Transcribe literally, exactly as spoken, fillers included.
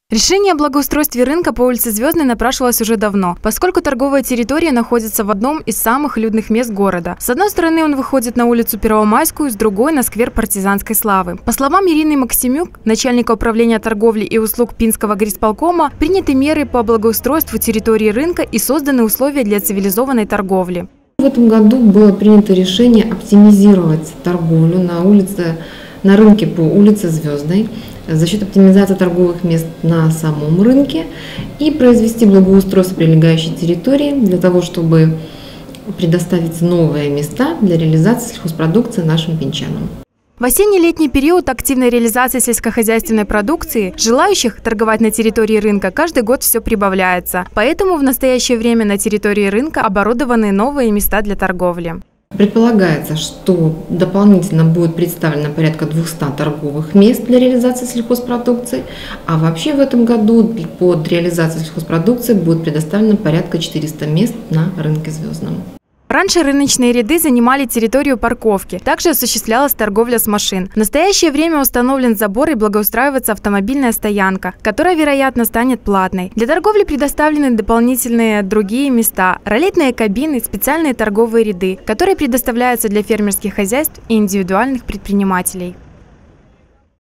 Решение о благоустройстве рынка по улице Звездной напрашивалось уже давно, поскольку торговая территория находится в одном из самых людных мест города. С одной стороны, он выходит на улицу Первомайскую, с другой – на сквер Партизанской славы. По словам Ирины Максимюк, начальника управления торговли и услуг Пинского горисполкома, приняты меры по благоустройству территории рынка и созданы условия для цивилизованной торговли. В этом году было принято решение оптимизировать торговлю на улице, на рынке по улице Звездной за счет оптимизации торговых мест на самом рынке и произвести благоустройство прилегающей территории для того, чтобы предоставить новые места для реализации сельхозпродукции нашим пинчанам. В осенне-летний период активной реализации сельскохозяйственной продукции желающих торговать на территории рынка каждый год все прибавляется. Поэтому в настоящее время на территории рынка оборудованы новые места для торговли. Предполагается, что дополнительно будет представлено порядка двухсот торговых мест для реализации сельхозпродукции, а вообще в этом году под реализацию сельхозпродукции будет предоставлено порядка четырёхсот мест на рынке Звездном. Раньше рыночные ряды занимали территорию парковки. Также осуществлялась торговля с машин. В настоящее время установлен забор и благоустраивается автомобильная стоянка, которая, вероятно, станет платной. Для торговли предоставлены дополнительные другие места – ролетные кабины, специальные торговые ряды, которые предоставляются для фермерских хозяйств и индивидуальных предпринимателей.